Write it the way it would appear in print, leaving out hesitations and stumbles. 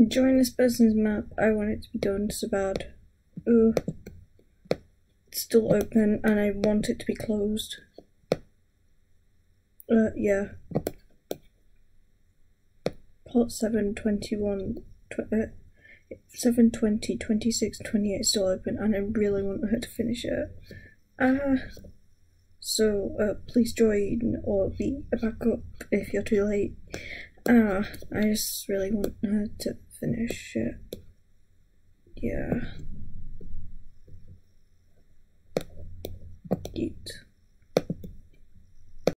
Join this person's map. I want it to be done so bad. Ugh. It's still open and I want it to be closed. Yeah. Plot 721, 720, 26, 28 is still open and I really want her to finish it. So please join or be a backup if you're too late. I just really want her to finish it. Yeah. Yeet.